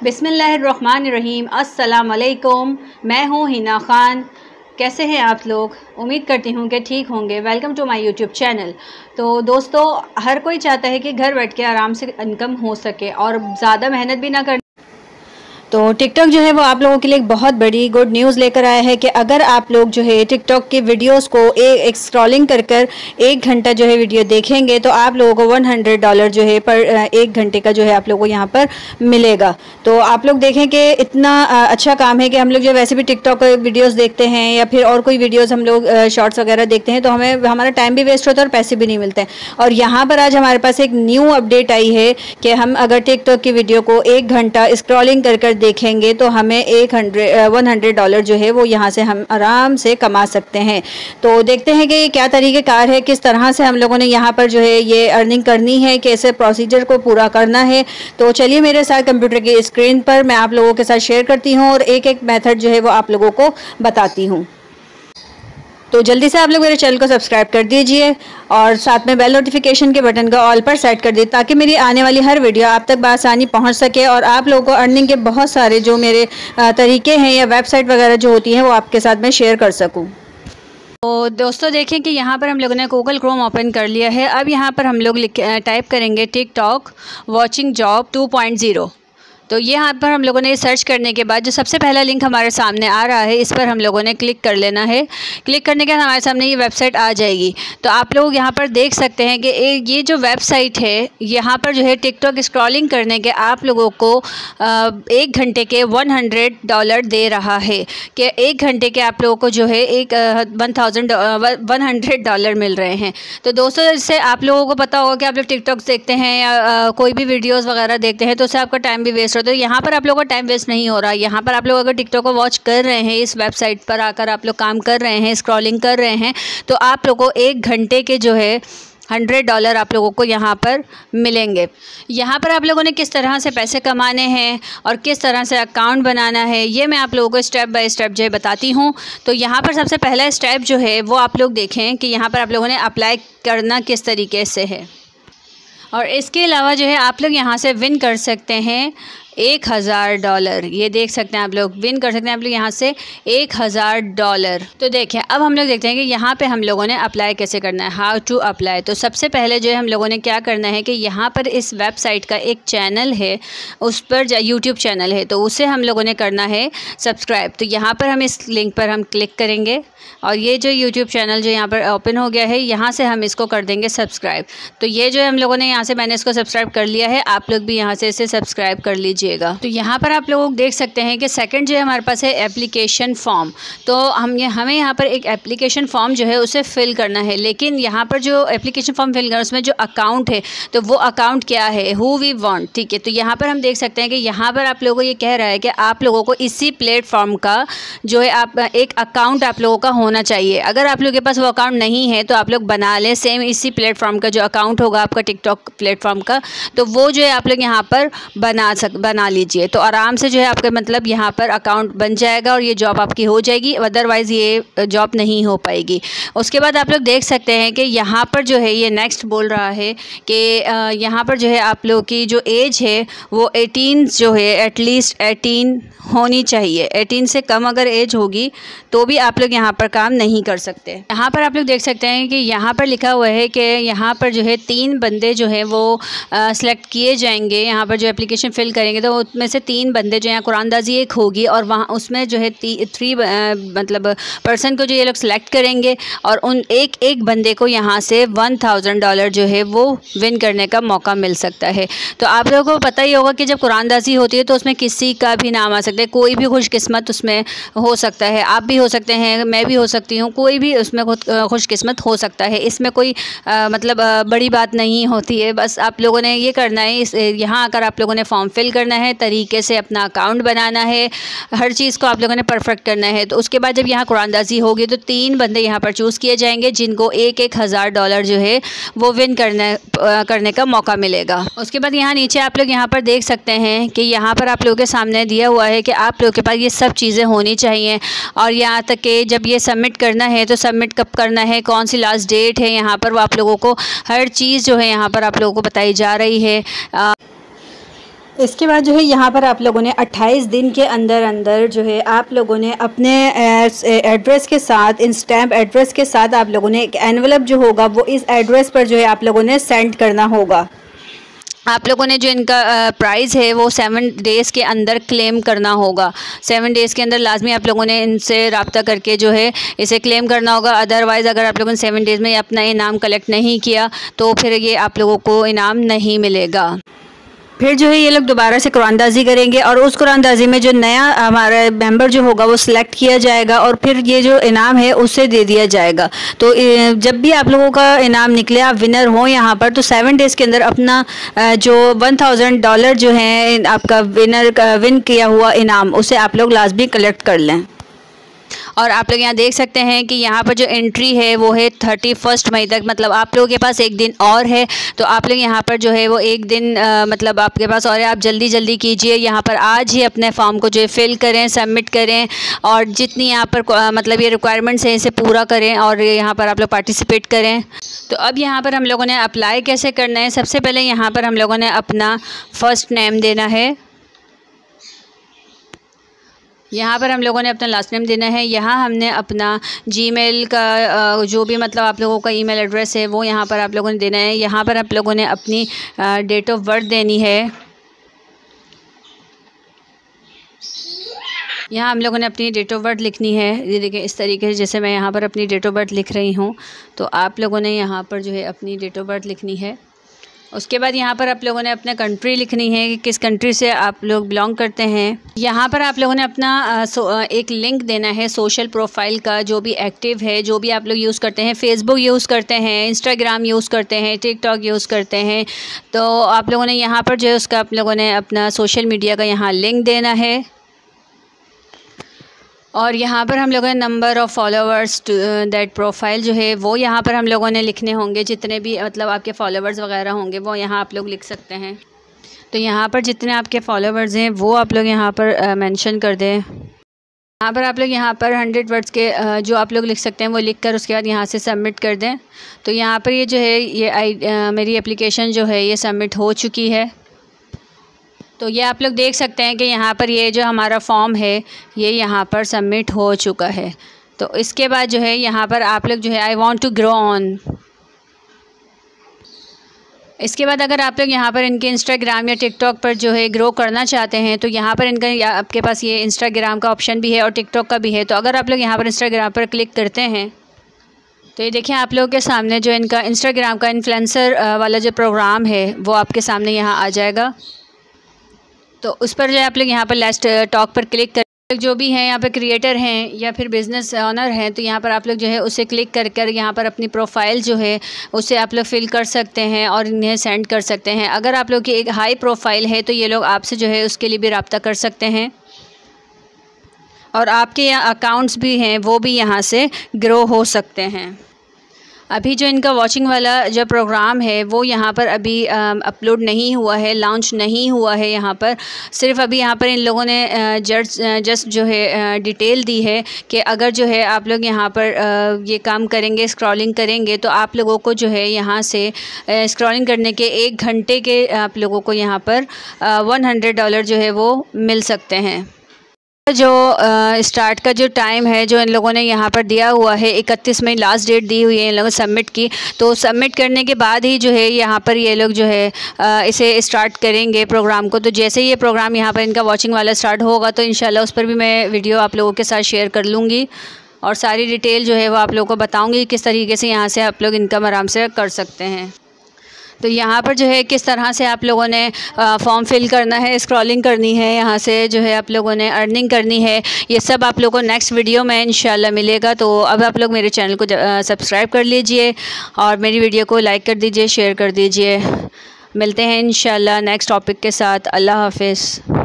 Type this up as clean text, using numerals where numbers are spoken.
बिस्मिल्लाहिर्रहमानिर्रहीम। अस्सलाम वालेकुम। मैं हूँ हिना ख़ान। कैसे हैं आप लोग? उम्मीद करती हूँ कि ठीक होंगे। Welcome to my YouTube channel. तो दोस्तों, हर कोई चाहता है कि घर बैठ के आराम से इनकम हो सके और ज़्यादा मेहनत भी ना करनी। तो टिकटॉक जो है वो आप लोगों के लिए एक बहुत बड़ी गुड न्यूज़ लेकर आया है कि अगर आप लोग जो है टिकटॉक के वीडियोस को एक स्क्रॉलिंग कर कर 1 घंटा जो है वीडियो देखेंगे तो आप लोगों को $100 जो है पर 1 घंटे का जो है आप लोगों को यहाँ पर मिलेगा। तो आप लोग देखें कि इतना अच्छा काम है कि हम लोग जो वैसे भी टिकटॉक वीडियोज़ देखते हैं या फिर और कोई वीडियोज़ हम लोग शॉर्ट्स वगैरह देखते हैं तो हमें हमारा टाइम भी वेस्ट होता है और पैसे भी नहीं मिलते हैं। और यहाँ पर आज हमारे पास एक न्यू अपडेट आई है कि हम अगर टिकटॉक की वीडियो को 1 घंटा स्क्रॉलिंग कर कर देखेंगे तो हमें $100 जो है वो यहाँ से हम आराम से कमा सकते हैं। तो देखते हैं कि ये क्या तरीक़ेकार है, किस तरह से हम लोगों ने यहाँ पर जो है ये अर्निंग करनी है, कैसे प्रोसीजर को पूरा करना है। तो चलिए मेरे साथ कंप्यूटर की स्क्रीन पर मैं आप लोगों के साथ शेयर करती हूँ और एक एक मेथड जो है वो आप लोगों को बताती हूँ। तो जल्दी से आप लोग मेरे चैनल को सब्सक्राइब कर दीजिए और साथ में बेल नोटिफिकेशन के बटन का ऑल पर सेट कर दीजिए ताकि मेरी आने वाली हर वीडियो आप तक बआसानी पहुंच सके और आप लोगों को अर्निंग के बहुत सारे जो मेरे तरीके हैं या वेबसाइट वगैरह जो होती हैं वो आपके साथ मैं शेयर कर सकूं। तो दोस्तों देखें कि यहाँ पर हम लोगों ने गूगल क्रोम ओपन कर लिया है। अब यहाँ पर हम लोग टाइप करेंगे टिकटॉक वॉचिंग जॉब 2.0। तो ये यहाँ पर हम लोगों ने सर्च करने के बाद जो सबसे पहला लिंक हमारे सामने आ रहा है इस पर हम लोगों ने क्लिक कर लेना है। क्लिक करने के बाद हमारे सामने ये वेबसाइट आ जाएगी। तो आप लोग यहाँ पर देख सकते हैं कि ये जो वेबसाइट है यहाँ पर जो है टिकटॉक स्क्रॉलिंग करने के आप लोगों को 1 घंटे के $100 दे रहा है कि 1 घंटे के आप लोगों को जो है एक $100 मिल रहे हैं। तो दोस्तों इससे आप लोगों को पता होगा कि आप लोग टिकटॉक देखते हैं या कोई भी वीडियोज़ वगैरह देखते हैं तो उससे आपका टाइम भी वेस्ट। तो यहाँ पर आप लोगों का टाइम वेस्ट नहीं हो रहा। यहाँ पर आप लोग अगर टिकटॉक को वॉच कर रहे हैं, इस वेबसाइट पर आकर आप लोग काम कर रहे हैं, स्क्रॉलिंग कर रहे हैं, तो आप लोगों को 1 घंटे के जो है $100 आप लोगों को यहाँ पर मिलेंगे। यहाँ पर आप लोगों ने किस तरह से पैसे कमाने हैं और किस तरह से अकाउंट बनाना है ये मैं आप लोगों को स्टेप बाय स्टेप जो है बताती हूँ। तो यहाँ पर सबसे पहला स्टेप जो है वो आप लोग देखें कि यहाँ पर आप लोगों ने अप्लाई करना किस तरीके से है। और इसके अलावा जो है आप लोग यहाँ से विन कर सकते हैं $1000। ये देख सकते हैं आप लोग विन कर सकते हैं आप लोग यहाँ से $1000। तो देखिए अब हम लोग देखते हैं कि यहाँ पे हम लोगों ने अप्लाई कैसे करना है, हाउ टू अप्लाई। तो सबसे पहले जो है हम लोगों ने क्या करना है कि यहाँ पर इस वेबसाइट का एक चैनल है, उस पर यूट्यूब चैनल है, तो उसे हम लोगों ने करना है सब्सक्राइब। तो यहाँ पर हम इस लिंक पर हम क्लिक करेंगे और ये जो यूट्यूब चैनल जो यहाँ पर ओपन हो गया है यहाँ से हम इसको कर देंगे सब्सक्राइब। तो ये जो है हम लोगों ने यहाँ से मैंने इसको सब्सक्राइब कर लिया है, आप लोग भी यहाँ से इसे सब्सक्राइब कर लीजिए। तो यहाँ पर आप लोग देख सकते हैं कि सेकंड जो है हमारे पास है एप्लीकेशन फॉर्म। तो हमें यहाँ पर एक एप्लीकेशन फॉर्म जो है उसे फिल करना है। लेकिन यहाँ पर जो एप्लीकेशन फॉर्म फिल करना है उसमें जो अकाउंट है तो वो अकाउंट क्या है, हु वी वांट, ठीक है। तो यहाँ पर हम देख सकते हैं कि यहाँ पर आप लोगों को ये कह रहा है कि आप लोगों को इसी प्लेटफॉर्म का जो है आप एक अकाउंट आप लोगों का होना चाहिए। अगर आप लोगों के पास वो अकाउंट नहीं है तो आप लोग बना लें सेम इसी प्लेटफॉर्म का जो अकाउंट होगा आपका टिकटॉक प्लेटफॉर्म का, तो वो जो है आप लोग यहाँ पर बना लीजिए। तो आराम से जो है आपका मतलब यहाँ पर अकाउंट बन जाएगा और ये जॉब आपकी हो जाएगी, अदरवाइज़ ये जॉब नहीं हो पाएगी। उसके बाद आप लोग देख सकते हैं कि यहाँ पर जो है ये नेक्स्ट बोल रहा है कि यहाँ पर जो है आप लोग की जो एज है वो 18 जो है एटलीस्ट 18 होनी चाहिए। 18 से कम अगर एज होगी तो भी आप लोग यहाँ पर काम नहीं कर सकते। यहाँ पर आप लोग देख सकते हैं कि यहाँ पर लिखा हुआ है कि यहाँ पर जो है 3 बंदे जो है वो सिलेक्ट किए जाएंगे। यहाँ पर जो एप्लीकेशन फिल करेंगे तो उसमें से 3 बंदे जो हैं, कुरानदाजी एक होगी और वहाँ उसमें जो है 3 मतलब पर्सन को जो ये लोग सेलेक्ट करेंगे और उन एक बंदे को यहाँ से $1000 जो है वो विन करने का मौका मिल सकता है। तो आप लोगों को पता ही होगा कि जब कुरानदाजी होती है तो उसमें किसी का भी नाम आ सकता है, कोई भी खुशकिस्मत उसमें हो सकता है। आप भी हो सकते हैं, मैं भी हो सकती हूँ, कोई भी उसमें खुशकिस्मत हो सकता है। इसमें कोई मतलब बड़ी बात नहीं होती है। बस आप लोगों ने ये करना है, यहाँ आकर आप लोगों ने फॉर्म फिल करना है, तरीके से अपना अकाउंट बनाना है, हर चीज़ को आप लोगों ने परफेक्ट करना है। तो उसके बाद जब यहाँ कुरानदाजी होगी तो 3 बंदे यहाँ पर चूज़ किए जाएंगे जिनको $1000 जो है वो विन करने का मौका मिलेगा। उसके बाद यहाँ नीचे आप लोग यहाँ पर देख सकते हैं कि यहाँ पर आप लोगों के सामने दिया हुआ है कि आप लोगों के पास ये सब चीज़ें होनी चाहिए और यहाँ तक कि जब ये सबमिट करना है तो सबमिट कब करना है, कौन सी लास्ट डेट है, यहाँ पर वो आप लोगों को हर चीज़ जो है यहाँ पर आप लोगों को बताई जा रही है। इसके बाद जो है यहाँ पर आप लोगों ने 28 दिन के अंदर अंदर जो है आप लोगों ने अपने एड्रेस के साथ, इन स्टैम्प एड्रेस के साथ आप लोगों ने एक एनवलप जो होगा वो इस एड्रेस पर जो है आप लोगों ने सेंड करना होगा। आप लोगों ने जो इनका प्राइस है वो 7 डेज़ के अंदर क्लेम करना होगा। 7 डेज़ के अंदर लाजमी आप लोगों ने इनसे रब्ता करके जो है इसे क्लेम करना होगा। अदरवाइज़ अगर आप लोगों ने 7 डेज़ में अपना इनाम कलेक्ट नहीं किया तो फिर ये आप लोगों को इनाम नहीं मिलेगा। फिर जो है ये लोग दोबारा से कुरानदाजी करेंगे और उस कुरानदाजी में जो नया हमारा मेंबर जो होगा वो सिलेक्ट किया जाएगा और फिर ये जो इनाम है उसे दे दिया जाएगा। तो जब भी आप लोगों का इनाम निकले, आप विनर हो यहाँ पर, तो 7 डेज़ के अंदर अपना जो $1000 जो है आपका विन किया हुआ इनाम, उसे आप लोग लाजमी कलेक्ट कर लें। और आप लोग यहाँ देख सकते हैं कि यहाँ पर जो एंट्री है वो है 31 मई तक, मतलब आप लोगों के पास एक दिन और है। तो आप लोग यहाँ पर जो है वो एक दिन मतलब आपके पास और है, आप जल्दी जल्दी कीजिए। यहाँ पर आज ही अपने फॉर्म को जो है फिल करें, सबमिट करें और जितनी यहाँ पर मतलब ये रिक्वायरमेंट्स हैं इसे पूरा करें और यहाँ पर आप लोग पार्टिसिपेट करें। तो अब यहाँ पर हम लोगों ने अप्लाई कैसे करना है, सबसे पहले यहाँ पर हम लोगों ने अपना फ़र्स्ट नेम देना है, यहाँ पर हम लोगों ने अपना लास्ट नेम देना है। यहाँ हमने अपना जीमेल का जो भी मतलब आप लोगों का ईमेल एड्रेस है वो यहाँ पर आप लोगों ने देना है। यहाँ पर आप लोगों ने अपनी डेट ऑफ बर्थ देनी है। यहाँ हम लोगों ने अपनी डेट ऑफ बर्थ लिखनी है। ये देखिए इस तरीके से, जैसे मैं यहाँ पर अपनी डेट ऑफ बर्थ लिख रही हूँ, तो आप लोगों ने यहाँ पर जो है अपनी डेट ऑफ बर्थ लिखनी है। उसके बाद यहाँ पर आप लोगों ने अपना कंट्री लिखनी है कि किस कंट्री से आप लोग बिलोंग करते हैं। यहाँ पर आप लोगों ने अपना एक लिंक देना है सोशल प्रोफाइल का, जो भी एक्टिव है, जो भी आप लोग यूज़ करते हैं, फेसबुक यूज़ करते हैं, इंस्टाग्राम यूज़ करते हैं, टिकटॉक यूज़ करते हैं, तो आप लोगों ने यहाँ पर जो है उसका आप लोगों ने अपना सोशल मीडिया का यहाँ लिंक देना है। और यहाँ पर हम लोगों ने number of followers that profile जो है वो यहाँ पर हम लोगों ने लिखने होंगे। जितने भी मतलब आपके फॉलोअर्स वगैरह होंगे वो यहाँ आप लोग लिख सकते हैं। तो यहाँ पर जितने आपके फॉलोअर्स हैं वो आप लोग यहाँ पर मेंशन कर दें। यहाँ पर आप लोग यहाँ पर 100 वर्ड्स के जो आप लोग लिख सकते हैं वो लिख कर उसके बाद यहाँ से सबमिट कर दें। तो यहाँ पर ये जो है ये मेरी एप्लीकेशन जो है ये सबमिट हो चुकी है। तो ये आप लोग देख सकते हैं कि यहाँ पर ये जो हमारा फॉर्म है ये यहाँ पर सबमिट हो चुका है। तो इसके बाद जो है यहाँ पर आप लोग जो है I want to grow on, इसके बाद अगर आप लोग यहाँ पर इनके इंस्टाग्राम या टिकटॉक पर जो है ग्रो करना चाहते हैं तो यहाँ पर इनका आपके पास ये इंस्टाग्राम का ऑप्शन भी है और टिकटॉक का भी है। तो अगर आप लोग यहाँ पर इंस्टाग्राम पर क्लिक करते हैं तो ये देखिए आप लोगों के सामने जो इनका इंस्टाग्राम का इन्फ्लुएंसर वाला जो प्रोग्राम है वो आपके सामने यहाँ आ जाएगा। तो उस पर जो है आप लोग यहाँ पर लेट्स टॉक पर क्लिक कर, जो भी हैं यहाँ पर क्रिएटर हैं या फिर बिज़नेस ऑनर हैं, तो यहाँ पर आप लोग जो है उसे क्लिक कर यहाँ पर अपनी प्रोफाइल जो है उसे आप लोग फिल कर सकते हैं और इन्हें सेंड कर सकते हैं। अगर आप लोग की एक हाई प्रोफाइल है तो ये लोग आपसे जो है उसके लिए भी रब्ता कर सकते हैं और आपके यहाँ अकाउंट्स भी हैं वो भी यहाँ से ग्रो हो सकते हैं। अभी जो इनका वॉचिंग वाला जो प्रोग्राम है वो यहाँ पर अभी अपलोड नहीं हुआ है, लॉन्च नहीं हुआ है। यहाँ पर सिर्फ अभी यहाँ पर इन लोगों ने जस्ट जो है डिटेल दी है कि अगर जो है आप लोग यहाँ पर ये काम करेंगे, स्क्रॉलिंग करेंगे, तो आप लोगों को जो है यहाँ से स्क्रॉलिंग करने के 1 घंटे के आप लोगों को यहाँ पर $100 जो है वो मिल सकते हैं। जो स्टार्ट का जो टाइम है जो इन लोगों ने यहाँ पर दिया हुआ है 31 मई लास्ट डेट दी हुई है इन लोगों सबमिट की। तो सबमिट करने के बाद ही जो है यहाँ पर ये लोग जो है इसे स्टार्ट करेंगे प्रोग्राम को। तो जैसे ही ये प्रोग्राम यहाँ पर इनका वॉचिंग वाला स्टार्ट होगा तो इंशाल्लाह उस पर भी मैं वीडियो आप लोगों के साथ शेयर कर लूँगी और सारी डिटेल जो है वो आप लोगों को बताऊँगी किस तरीके से यहाँ से आप लोग इनकम आराम से कर सकते हैं। तो यहाँ पर जो है किस तरह से आप लोगों ने फॉर्म फिल करना है, स्क्रॉलिंग करनी है, यहाँ से जो है आप लोगों ने अर्निंग करनी है, ये सब आप लोगों को नेक्स्ट वीडियो में इंशाल्लाह मिलेगा। तो अब आप लोग मेरे चैनल को सब्सक्राइब कर लीजिए और मेरी वीडियो को लाइक कर दीजिए, शेयर कर दीजिए। मिलते हैं इंशाल्लाह नेक्स्ट टॉपिक के साथ। अल्लाह हाफ़िज़।